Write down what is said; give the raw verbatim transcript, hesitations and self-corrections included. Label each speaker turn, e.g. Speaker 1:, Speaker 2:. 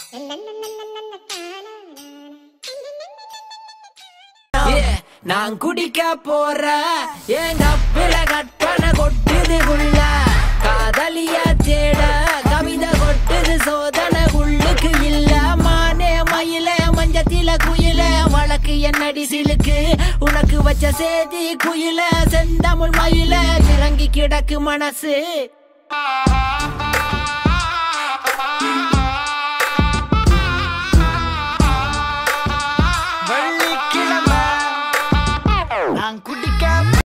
Speaker 1: நான் குடிக்க போற எங்க பில கற்பன கொட்டுதுக்குள்ள காதலிய தேட கவிதை கொட்டுது சோதனை உள்ளுக்கு இல்ல மானே மயில மஞ்சத்தில குயில வழக்கு என்னடி சிலுக்கு உனக்கு வச்ச சேதி குயில செந்தமிழ் மயில இறங்கி கிடக்கு மனசு.